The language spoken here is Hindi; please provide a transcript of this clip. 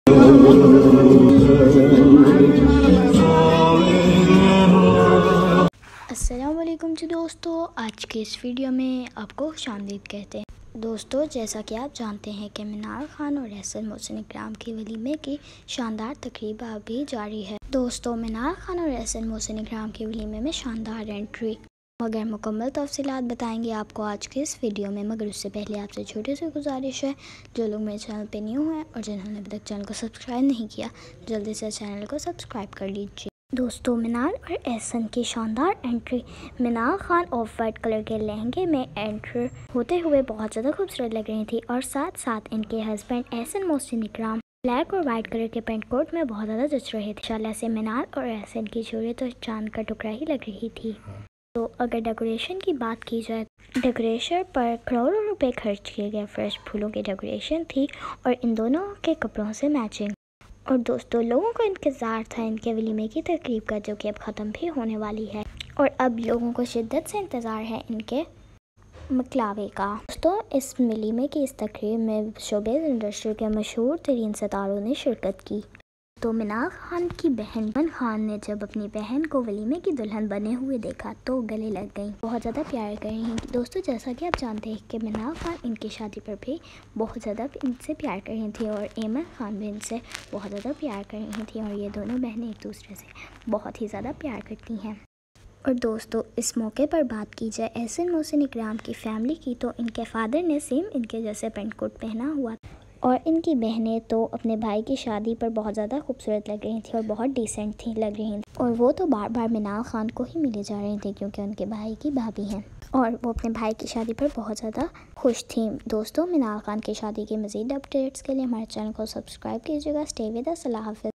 अस्सलामुअलैकुम जी दोस्तों, आज के इस वीडियो में आपको खुशामदीद कहते हैं। दोस्तों, जैसा कि आप जानते हैं कि मिनाल खान और एहसन मोहसिन इकराम की वलीमे की शानदार तकरीब अभी जारी है। दोस्तों, मिनाल खान और एहसन मोहसिन इकराम के वलीमे में शानदार एंट्री मगर मुकम्मल तफसीलात बताएंगे आपको आज के इस वीडियो में। मगर उससे पहले आपसे छोटी सी गुजारिश है, जो लोग मेरे चैनल पे न्यू हैं और जिन्होंने अभी तक चैनल को सब्सक्राइब नहीं किया, जल्दी से चैनल को सब्सक्राइब कर लीजिए। दोस्तों, मिनाल और एहसन की शानदार entry. Minal Khan off white colour के लहंगे में एंटर होते हुए बहुत ज़्यादा खूबसूरत लग रही थी और साथ साथ इनके हस्बैंड एहसन मोहसिन इकराम ब्लैक और वाइट कलर के पेंट कोट में बहुत ज़्यादा जच रहे थे। इंशाल्लाह से मिनाल और एहसन की जोड़ी तो चांद का टुकड़ा ही लग रही थी। तो अगर डेकोरेशन की बात की जाए, डेकोरेशन पर करोड़ों रुपए खर्च किए गए। फ्रेश फूलों की डेकोरेशन थी और इन दोनों के कपड़ों से मैचिंग। और दोस्तों, लोगों को इंतज़ार था इनके वलीमे की तकरीब का, जो कि अब ख़त्म भी होने वाली है और अब लोगों को शिद्दत से इंतज़ार है इनके मकलावे का। दोस्तों, इस वलीमे की इस तकरीब में शोबिज़ इंडस्ट्री के मशहूर तरीन सितारों ने शिरकत की। तो मिनाल खान की बहन बन खान ने जब अपनी बहन को वलीमे की दुल्हन बने हुए देखा तो गले लग गई, बहुत ज़्यादा प्यार कर रही हैं। दोस्तों, जैसा कि आप जानते हैं कि मिनाल खान इनकी शादी पर भी बहुत ज़्यादा इनसे प्यार कर रही थी और एमन खान भी इनसे बहुत ज़्यादा प्यार कर रही थी और ये दोनों बहनें एक दूसरे से बहुत ही ज़्यादा प्यार करती हैं। और दोस्तों, इस मौके पर बात की जाए एहसन मोहसिन इकराम की फ़ैमिली की, तो इनके फादर ने सेम इनके जैसे पेंट कोट पहना हुआ और इनकी बहनें तो अपने भाई की शादी पर बहुत ज़्यादा खूबसूरत लग रही थी और बहुत डिसेंट थी लग रही थी और वो तो बार बार मिनाल खान को ही मिले जा रही थी क्योंकि उनके भाई की भाभी हैं और वो अपने भाई की शादी पर बहुत ज़्यादा खुश थी। दोस्तों, मिनाल खान की शादी की मज़ीद अपडेट्स के लिए हमारे चैनल को सब्सक्राइब कीजिएगा। Stay with us. अल्लाह हाफ़िज़।